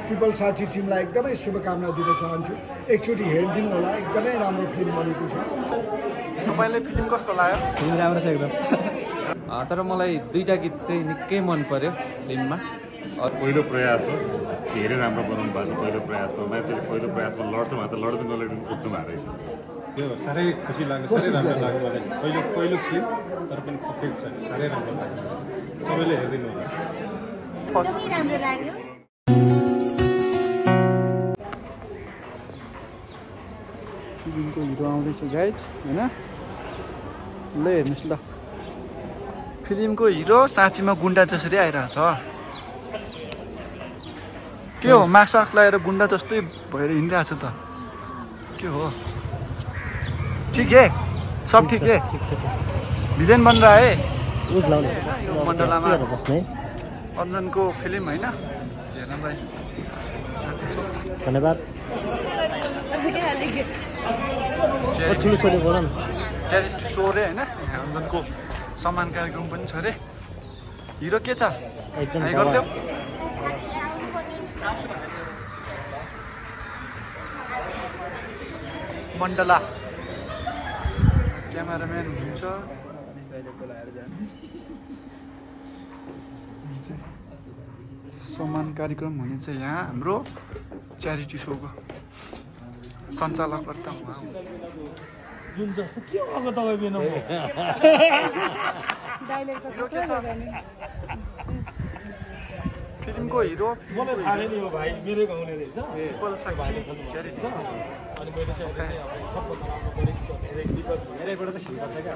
People साथी टिमलाई एकदमै शुभकामना दिन चाहन्छु। एकचोटि हेरिदिनु होला, एकदमै राम्रो फिल्म बनेको छ। तपाईँले फिल्म कस्तो लाग्यो? फिल्म राम्रो छ एकदम। तर मलाई दुईटा गीत चाहिँ निकै मन पर्यो फिल्ममा। पहिलो प्रयास हो, धेरै राम्रो बनाउनु भएको छ। पहिलो प्रयासमा मान्छेले पहिलो प्रयासमा लड्छ भने त लड्दै नलड्दै उठ्नु भएको रहेछ। त्यो साह्रै खुसी लाग्यो, साह्रै राम्रो लाग्यो मलाई। पहिलो फिल्म तर पनि परफेक्ट छ, साह्रै राम्रो लाग्यो। सबैले हेरिदिनु होला। एकदमै राम्रो लाग्यो। फिल्मको हिरो आउँदैछ गाइज हैन, ल हेर्नुहोस् ल। फिल्मको हिरो साँच्चीमा गुन्डा जसरी आइरहेछ। के हो, मास्क साफ लगाएर गुन्डा जस्तै भएर हिँडिरहेछ त। के हो, ठिक है, सब ठिक है। भिलेन बन रहा है यो मण्डलामा। अन्जनको फिल्म होइन, हेर्नलाई धन्यवाद। च्यारिटी सो रे होइन, अन्जनको सम्मान कार्यक्रम पनि छ अरे। हिरो के छ गरिदेऊ। मण्डला क्यामेराम्यान हुनुहुन्छ। सम्मान कार्यक्रम हुनेछ यहाँ हाम्रो च्यारिटी सोको सञ्चालकर्ता हुँ। जुन जस्तो के भएको तपाईँ बिना फिल्मको हिरो मलाई थाहा नि हो भाइ, मेरै गाउँले रहेछ। पिपल साक्षी च्यारिटी अनि मैले चाहिँ धेरैबाट चाहिँ खिल्छ क्या।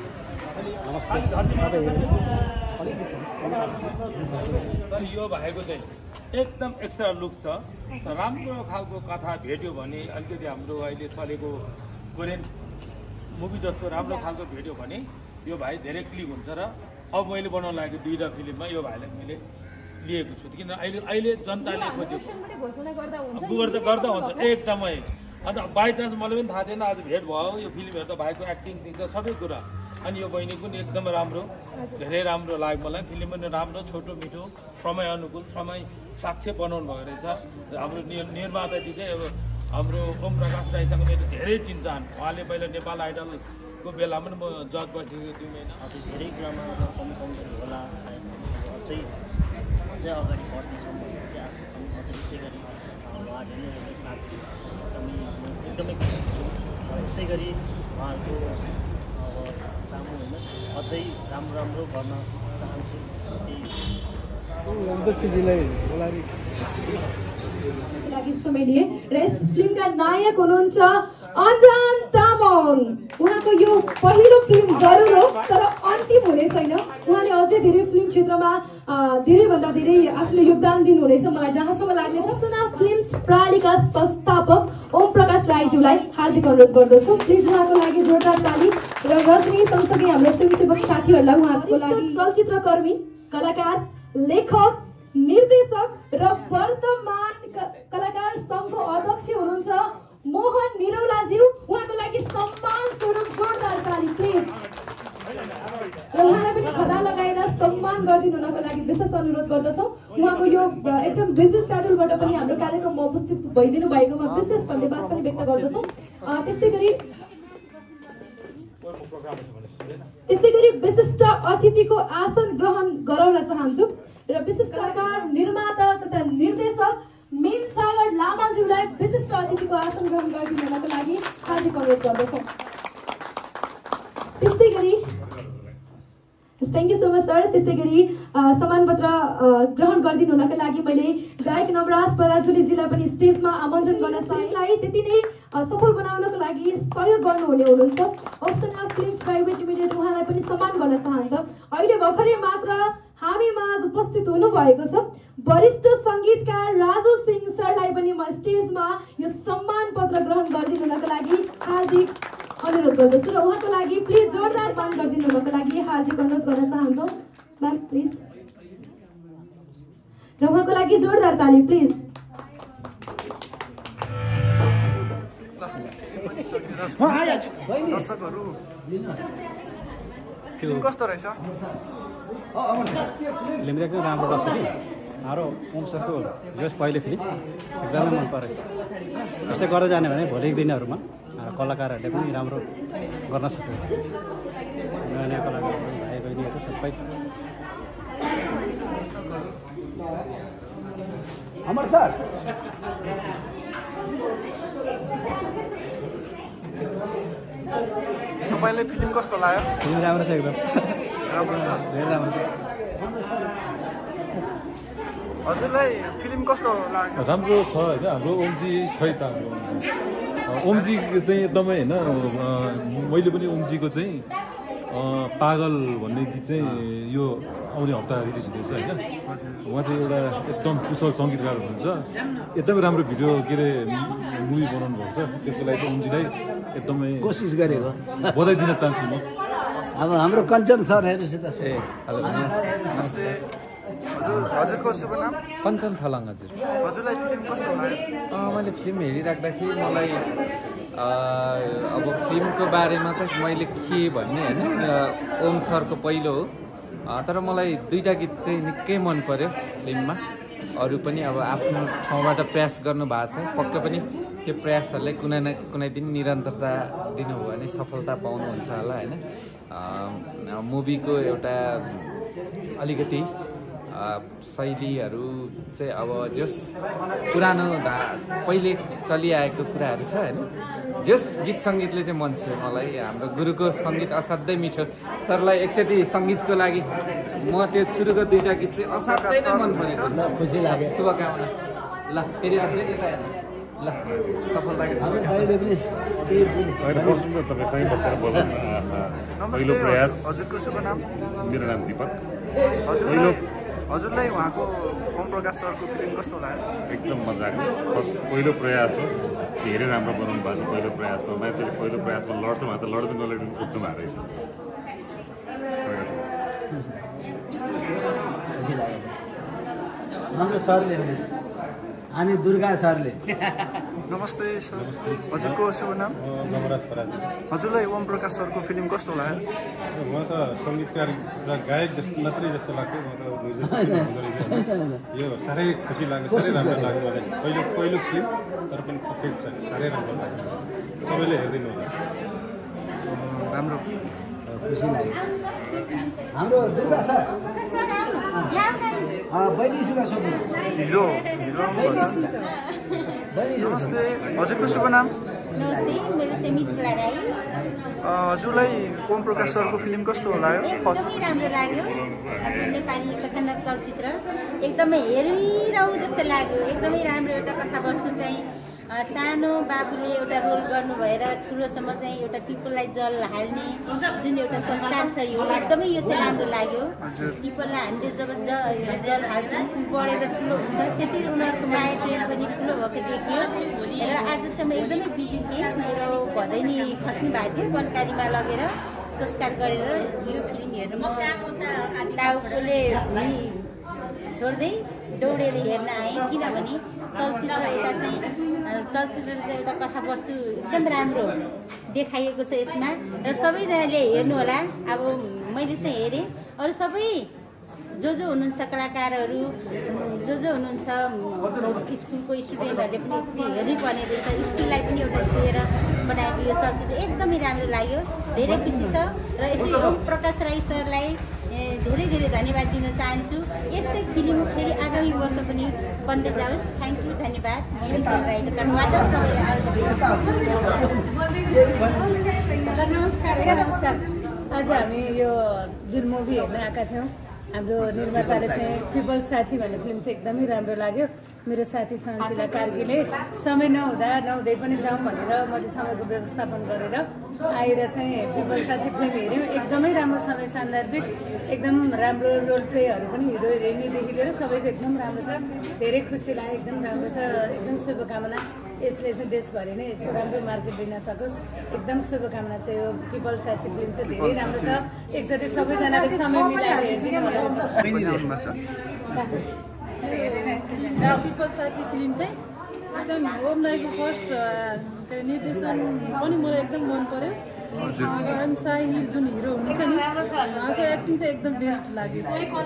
तर यो भाइको चाहिँ एकदम एक्स्ट्रा लुक छ। राम्रो खालको कथा भेट्यो भने, अलिकति हाम्रो अहिले चलेको कोरियन मुभी जस्तो राम्रो खालको भेट्यो भने यो भाइ धेरै क्लिक हुन्छ। र अब मैले बनाउन लागेको दुईवटा फिल्ममा यो भाइलाई मैले लिएको छु, किन अहिले जनताले खोजेको गर्दा हुन्छ एकदमै। अन्त बाइचान्स मलाई पनि थाहा थिएन, आज भेट भयो, यो फिल्म हेर्दा भाइको एक्टिङ दिन्छ सबै कुरा। अनि यो बहिनी पनि एकदमै राम्रो, धेरै राम्रो लाग्यो मलाई। फिल्म पनि राम्रो, छोटो मिठो, समय अनुकूल, समय साक्ष्य बनाउनु भएको रहेछ। हाम्रो निर्माताजी चाहिँ अब हाम्रो ओम प्रकाश राईसँग मेरो धेरै चिन्जान। उहाँले पहिला नेपाल आइडलको बेलामा पनि म जज बसेको थिएँ होइन। धेरै कुरामा कमी होला, सायद अझै अगाडि बढ्नेछौँ भन्ने चाहिँ आशा छौँ। अझै यसै गरी उहाँहरूले नै अहिले साथ एकदमै खुसी छु। यसै गरी उहाँहरूको अब सामु होइन अझै राम्रो गर्न चाहन्छु। लागि समय लिए र यस फिल्मका नायक हुनुहुन्छ अन्जन तामाङ। उहाँको यो पहिलो फिल्म जरुर हो, तर अन्तिम हुने छैन। उहाँले अझै धेरै फिल्म क्षेत्रमा धेरैभन्दा धेरै आफ्नो योगदान दिनुहुनेछ मलाई जहाँसम्म लाग्ने छ। सपना फिल्म्स प्रणालीका संस्थापक ओम प्रकाश राईज्यूलाई हार्दिक अनुरोध गर्दछु। प्लिज उहाँको लागि जोरदार ताली। र रजनी सँगसँगै हाम्रो स्वयंसेवक साथीहरूलाई उहाँको लागि चलचित्रकर्मी, कलाकार, लेखक, निर्देशक र वर्तमान कलाकार सङ्घको अध्यक्ष हुनुहुन्छ मोहन निरौलाज्यू। उहाँको लागि सम्मान स्वरूप जोरदार ताली प्लिज। र उहाँलाई पनि खदा लगाएर सम्मान गरिदिनु हुनको लागि विशेष अनुरोध गर्दछौँ। उहाँको यो एकदम बिजी सेड्युलबाट पनि हाम्रो कार्यक्रममा उपस्थित भइदिनु भएकोमा विशेष धन्यवाद पनि व्यक्त गर्दछौँ। त्यस्तै गरी विशिष्ट अतिथिको आसन ग्रहण गराउन चाहन्छु र विशिष्ट कलाकार, निर्माता तथा निर्देशक मेन सागर लामाज्यूलाई विशिष्ट अतिथिको आसन ग्रहण गरिदिनु हुनको लागि हार्दिक अनुरोध गर्दछौँ। त्यस्तै गरी thank you so much sir. त्यस्तै गरी सम्मानपत्र ग्रहण गरिदिनु हुनको लागि मैले गायक नवराज पराजुलीजीलाई पनि स्टेजमा आमन्त्रण गर्न चाहेँ। त्यति नै सफल बनाउनको लागि सहयोग गर्नुहुने हुनुहुन्छ अप्सना फिल्म्स प्राइभेट लिमिटेड, उहाँलाई पनि सम्मान गर्न चाहन्छ। अहिले भर्खरै मात्र हामीमा आज उपस्थित हुनुभएको छ वरिष्ठ सङ्गीतकार राजु सिंह सरलाई पनि म स्टेजमा यो सम्मान पत्र ग्रहण गरिदिनु हुनको लागि हार्दिक अनुरोध गर्दछु र उहाँको लागि प्लिज जोरदार मान गरिदिनु हुनको लागि हार्दिक अनुरोध गर्न चाहन्छौँ म्याम प्लिज। र उहाँको लागि जोरदार ताली प्लिज। दर्शकहरू फिल्म कस्तो रहेछ? फिल्म एकदम राम्रो रहेछ कि हाम्रो ओम सरको जस पहिलो फिल्म एकदमै मन पर्यो। यस्तै गरेर जाने भने भोलिको दिनहरूमा कलाकारहरूले पनि राम्रो गर्न सक्छ। नयाँ नयाँ कलाकारहरू भाइ बहिनीहरू सबै अमर सर तपाईँलाई फिल्म कस्तो लाग्यो? फिल्म राम्रो छ एकदम राम्रो छ, धेरै राम्रो छ। हजुरलाई फिल्म कस्तो लाग्यो? राम्रो छ होइन। हाम्रो ओमजी खै त हाम्रो ओमजी चाहिँ एकदमै होइन, मैले पनि ओमजीको चाहिँ पागल भन्ने गीत चाहिँ यो आउने हप्ता रिलिज हुँदैछ होइन। उहाँ चाहिँ एउटा एकदम कुशल सङ्गीतकार हुनुहुन्छ, एकदमै राम्रो भिडियो के अरे मुभी बनाउनु भएको छ। त्यसको लागि चाहिँ ओमजीलाई एकदमै कोसिस गरेको बधाई दिन चाहन्छु म। अब हाम्रो कञ्चन सरहरूसित ए हेलो नमस्ते। हजुरको शुभ नाम? कञ्चन थलाङ हजुर। हजुरलाई फिल्म कस्तो लाग्यो? मैले फिल्म हेरिराख्दाखेरि मलाई अब फिल्मको बारेमा त मैले के भन्ने होइन, ओम सरको पहिलो हो, तर मलाई दुईवटा गीत चाहिँ निकै मन पर्यो फिल्ममा। अरू पनि अब आफ्नो ठाउँबाट प्रयास गर्नु भएको छ, पक्कै पनि त्यो प्रयासहरूलाई कुनै न कुनै दिन निरन्तरता दिनुभयो भने सफलता पाउनुहुन्छ होला होइन। मुभीको एउटा अलिकति शैलीहरू चाहिँ अब जस पुरानो पहिले चलिआएको कुराहरू छ होइन, जस गीत सङ्गीतले चाहिँ मन छ्यो मलाई। हाम्रो गुरुको सङ्गीत असाध्यै मिठो। सरलाई एकचोटि सङ्गीतको लागि म त्यो सुरुको दुईवटा गीत चाहिँ असाध्यै नै मन परेको। खुसी लाग्यो। शुभकामना। ल फेरि अझै यता ल सफलताको पहिलो प्रयास। हजुरको शुभ नाम? मेरो नाम दिपक। हजुरलाई उहाँको ओम प्रकाश सरको फिल्म कस्तो लाग्यो? एकदम मजाको फर्स्ट पहिलो प्रयास हो, धेरै राम्रो बनाउनु भएको छ। पहिलो प्रयासमा मान्छेले पहिलो प्रयासमा लड्छ भने त लड्दै नलड्दै उठ्नु भएको रहेछ। हाम्रो सरले अनि दुर्गा सरले। नमस्ते सर। हजुरको शुभ नाम? नवराज पराजी। हजुरलाई ओम प्रकाश सरको फिल्म कस्तो लाग्यो? म त सङ्गीतकार र गायक जस्तो मात्रै जस्तो लाग्थ्यो। म त यो साह्रै खुसी लाग्यो, साह्रै राम्रो लाग्यो मलाई। पहिलो फिल्म तर पनि पर्फेक्ट छ, साह्रै राम्रो लाग्यो। सबैले हेरिदिनु होला। राम्रो खुसी लाग्यो। हाम्रो दुर्गा सर बहिनीसँग सोध्नु। नमस्ते। हजुरको शुभ नाम? नमस्ते, मेरो चाहिँ मिथिला राई। हजुरलाई ओम प्रकाश सरको फिल्म कस्तो लाग्यो? एकदमै राम्रो लाग्यो। हाम्रो नेपाली कथानक चलचित्र एकदमै हेरिरहँ जस्तो लाग्यो। एकदमै राम्रो एउटा कथावस्तु चाहिँ सानो बाबुले एउटा रोल गर्नु भएर ठुलोसम्म चाहिँ एउटा पिपललाई जल हाल्ने जुन एउटा संस्कार छ, यो एकदमै यो चाहिँ राम्रो लाग्यो। पिपललाई हामीले जब जल हाल्छौँ बढेर ठुलो हुन्छ, त्यसरी उनीहरूको माया प्रेम पनि ठुलो भएको देखियो। र आजसम्म एकदमै बिजी थिएँ, मेरो भदैनी खस्नु भएको थियो, वनकारीमा लगेर संस्कार गरेर यो फिल्म हेर्नु म टाउकोले भुइँ छोड्दै दौडेर हेर्न आएँ। किनभने चलचित्रले चाहिँ एउटा कथावस्तु एकदम राम्रो देखाइएको छ यसमा, र सबैजनाले हेर्नु होला। अब मैले चाहिँ हेरेँ, अरू सबै जो हुनुहुन्छ कलाकारहरू, जो हुनुहुन्छ स्कुलको स्टुडेन्टहरूले पनि यति हेर्नै पर्ने रहेछ। स्कुललाई पनि एउटा हेरेर बनाएको यो चलचित्र एकदमै राम्रो लाग्यो, धेरै खुसी छ। र यसरी ओम प्रकाश राई सरलाई धेरै धेरै धन्यवाद दिन चाहन्छु। यस्तै फिल्म फेरि आगामी वर्ष पनि बन्दै जाओस्। थ्याङ्क यू, धन्यवाद। राईको तर्फबाट नमस्कार। आज हामी यो जुन मुभी हेर्न आएका थियौँ, हाम्रो निर्माताले चाहिँ पिपल साथी भन्ने फिल्म चाहिँ एकदमै राम्रो लाग्यो। मेरो साथी सन्सिला कार्कीले समय नहुँदै पनि जाउँ भनेर मैले समयको व्यवस्थापन गरेर आएर चाहिँ पिपल साथी फिल्म हेऱ्यौँ। एकदमै राम्रो समय सान्दर्भिक, एकदम राम्रो रोल प्लेहरू पनि हेर्नेदेखि लिएर सबैको एकदम राम्रो छ। धेरै खुसी लाग्यो, एकदम राम्रो छ। एकदम शुभकामना, यसले चाहिँ देशभरि नै यसको राम्रो मार्केट दिन सकोस्। एकदम शुभकामना छ। यो पिपल साथी फिल्म चाहिँ धेरै राम्रो छ। एकचोटि सबैजनाले समय मिलाएर हेरिदिनु होला। पिपल साथी फिल्म चाहिँ एकदम ओम राईको फर्स्ट निर्देशन पनि मलाई एकदम मन पर्यो। हजुर साहिल जुन हिरो हुनुहुन्छ नि उहाँको एक्टिङ चाहिँ एकदम बेस्ट लाग्यो।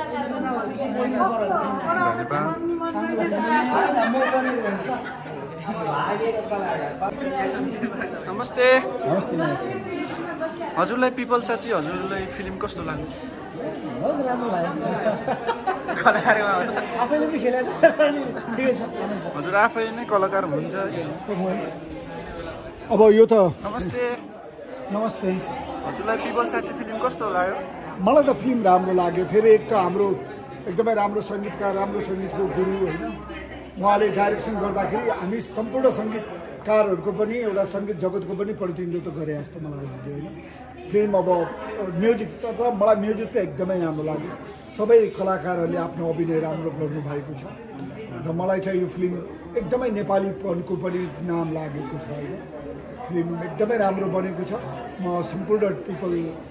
नमस्ते। हजुरलाई पिपल साची हजुरलाई फिल्म कस्तो लाग्यो? बहुत राम्रो लाग्यो। आफैले पनि खेलेको छ। हजुर आफै नै कलाकार हुनुहुन्छ। अब यो त नमस्ते। नमस्ते। हजुरलाई पिपल साची फिल्म कस्तो लाग्यो? मलाई त फिल्म राम्रो लाग्यो। फेरि एक त हाम्रो एकदमै राम्रो सङ्गीतकार, राम्रो सङ्गीतको गुरु होइन, उहाँले डाइरेक्सन गर्दाखेरि हामी सम्पूर्ण सङ्गीतकारहरूको पनि एउटा सङ्गीत जगतको पनि प्रतिनिधित्व गरे जस्तो मलाई लाग्यो होइन। फिल्म अब म्युजिक त मलाई म्युजिक त एकदमै राम्रो लाग्यो। सबै कलाकारहरूले आफ्नो अभिनय राम्रो गर्नुभएको छ र मलाई चाहिँ यो फिल्म एकदमै नेपालीपनको पनि नाम लागेको छ होइन। फिल्म एकदमै राम्रो बनेको छ। म सम्पूर्ण पिपल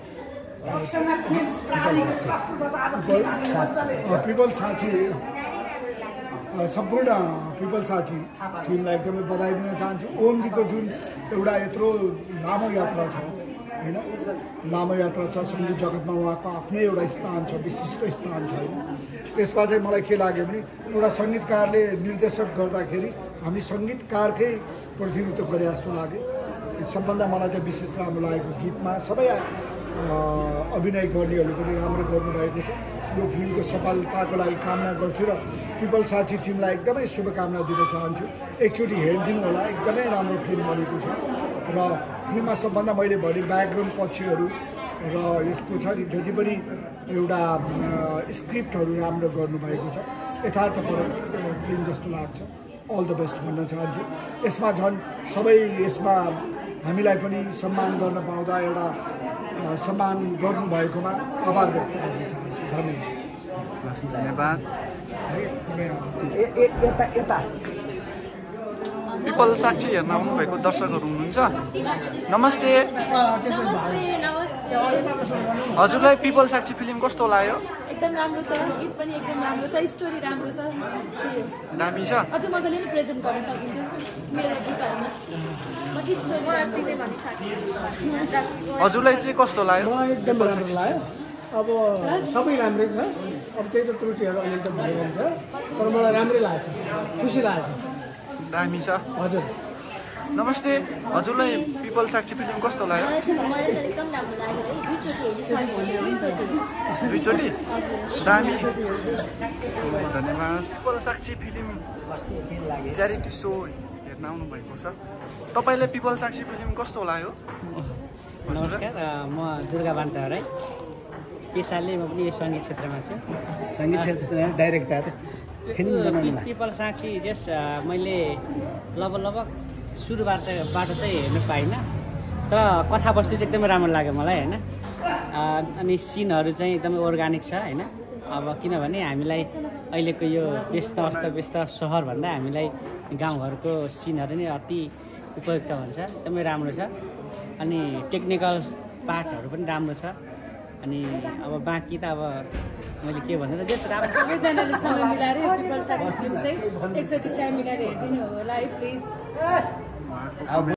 साथी सम्पूर्ण पिपल साथी टिमलाई एकदमै बधाई दिन चाहन्छु। ओमजीको जुन एउटा यत्रो लामो यात्रा छ होइन, लामो यात्रा छ सङ्गीत जगतमा, उहाँको आफ्नै एउटा स्थान छ, विशिष्ट स्थान छ होइन। त्यसमा चाहिँ मलाई के लाग्यो भने एउटा सङ्गीतकारले निर्देशक गर्दाखेरि हामी सङ्गीतकारकै प्रतिनिधित्व गरे जस्तो लाग्यो। सबभन्दा मलाई चाहिँ विशेष राम्रो लागेको गीतमा सबै अभिनय गर्नेहरू पनि राम्रो गर्नुभएको छ। यो फिल्मको सफलताको लागि कामना गर्छु र पिपल साथी टिमलाई एकदमै शुभकामना दिन चाहन्छु। एकचोटि हेरिदिनु होला, एकदमै राम्रो फिल्म बनेको छ र फिल्ममा सबभन्दा मैले भने ब्याकग्राउन्ड पक्षहरू र यसको छ नि जति पनि एउटा स्क्रिप्टहरू राम्रो गर्नुभएको छ। यथार्थपरक फिल्म जस्तो लाग्छ। अल द बेस्ट भन्न चाहन्छु। यसमा झन् सबै यसमा हामीलाई पनि सम्मान गर्न पाउँदा एउटा सम्मान गर्नुभएकोमा आभार व्यक्त गर्न चाहन्छु। धन्यवाद। पिपल साक्षी हेर्न आउनुभएको दर्शकहरू हुनुहुन्छ। नमस्ते। हजुरलाई पिपल साक्षी फिल्म कस्तो लाग्यो? एकदम राम्रो छ, गीत पनि एकदम राम्रो छ, स्टोरी राम्रो छ, दामी छ। अझै मजाले पनि प्रेजेन्ट गर्न सकिन्थ्यो मेरो विचारमा। हजुरलाई चाहिँ कस्तो लाग्यो? मलाई एकदम राम्रो लाग्यो। अब सबै राम्रै छ, अब त्यही त त्रुटिहरू अहिले त भइरहन्छ, तर मलाई राम्रै लाग्छ, खुसी लाग्छ। दामी छ। हजुर नमस्ते। हजुरलाई पिपल साक्षी फिल्म कस्तो लाग्यो? दुईचोटि दामी। धन्यवाद। पिपल साक्षी फिल्म च्यारिटी सो हेर्न आउनुभएको छ। तपाईँलाई पिपल साक्षी फिल्म कस्तो लाग्यो? नमस्कार, म दुर्गा बान्टार है। पेसाले म पनि सङ्गीत क्षेत्रमा छु, सङ्गीत क्षेत्रमा डाइरेक्टर। पिपल साक्षी जस मैले लगभग सुरुबाट चाहिँ हेर्नु पाइनँ, तर कथावस्तु चाहिँ एकदमै राम्रो लाग्यो मलाई होइन। अनि सिनहरू चाहिँ एकदमै अर्ग्यानिक छ होइन। अब किनभने हामीलाई अहिलेको यो व्यस्त सहरभन्दा हामीलाई गाउँघरको सिनहरू नै अति उपयुक्त हुन्छ, एकदमै राम्रो छ। अनि टेक्निकल पार्टहरू पनि राम्रो छ। अनि अब बाँकी त अब मैले के भन्नु त जस्ट राम्रो। सबैजनाले समय मिलाएर पिपल साक्षी फिल्म चाहिँ एकचोटि टाइम मिलाएर हेरिदिनु होला है प्लिज।